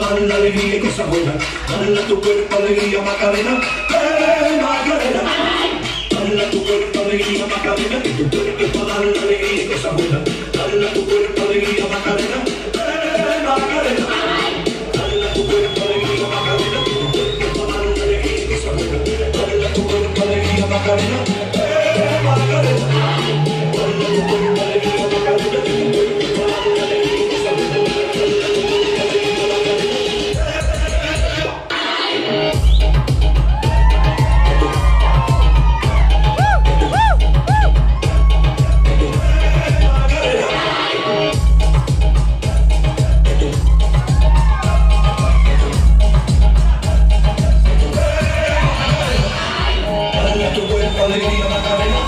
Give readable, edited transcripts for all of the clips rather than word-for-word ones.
dar la alegría y cosas buenas. Dale a tu cuerpo alegría, Macarena. Macarena. Dale a tu cuerpo alegría, Macarena. Que tu cuerpo es para dar la alegría y cosas buenas. Dale a tu cuerpo alegría, Macarena. Macarena. Dale a tu cuerpo alegría, Macarena. Que tu cuerpo es para dar la alegría y cosas buenas. Dale a tu cuerpo alegría, Macarena. Macarena. Dale a tu cuerpo alegría, Macarena. Que tu cuerpo es para dar la alegría y cosas buenas. Alegría, Macarena.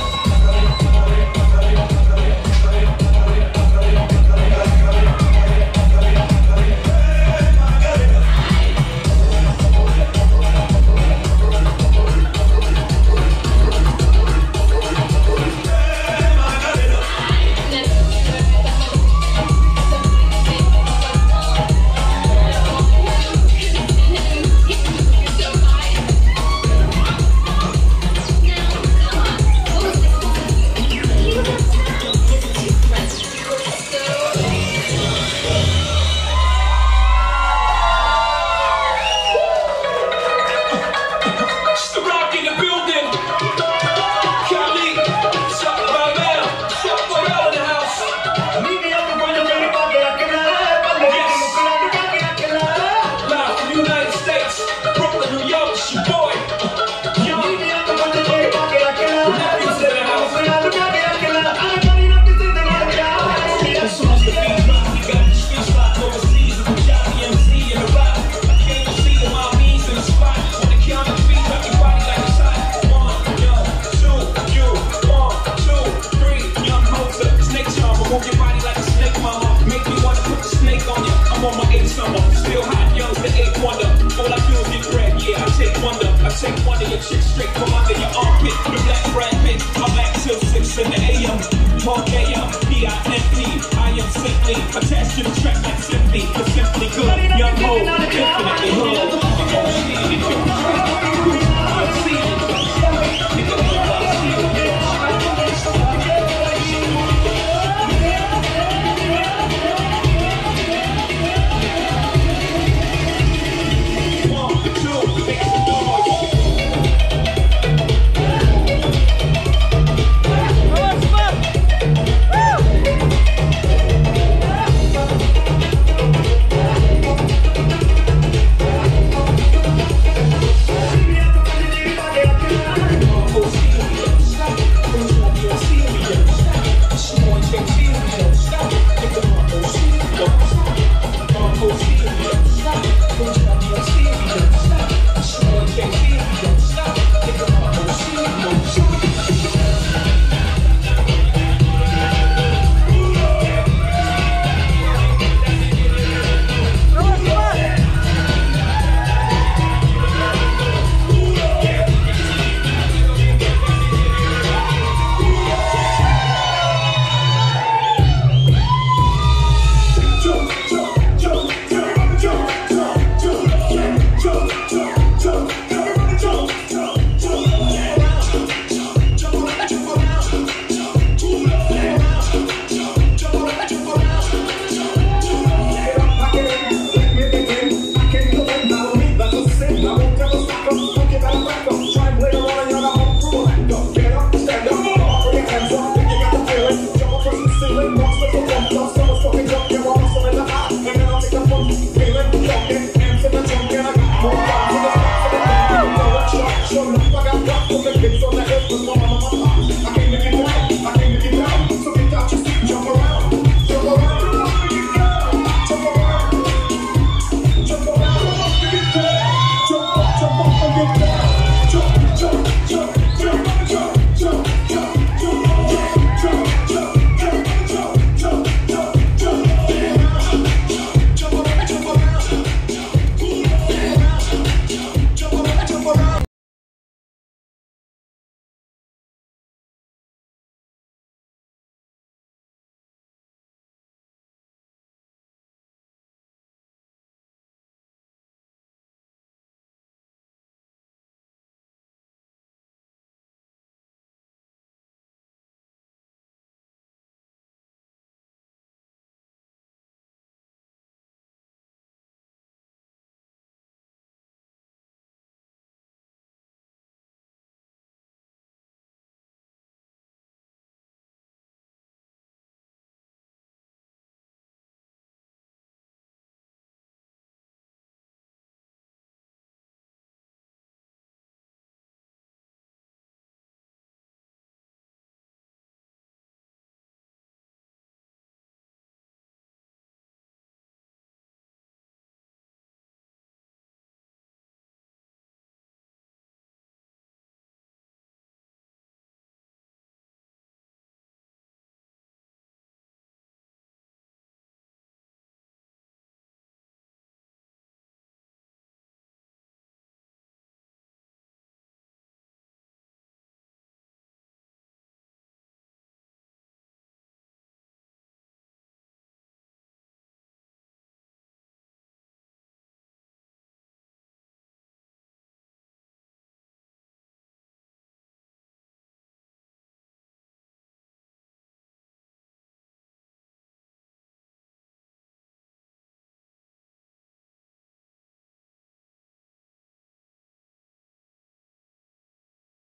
Take one of your chicks straight from under your armpit. The black Brad Pitt, I'm back till 6 in the AM. Mark AM, P-I-N-P, I am simply attached to the track like simply, but simply good. Young ho.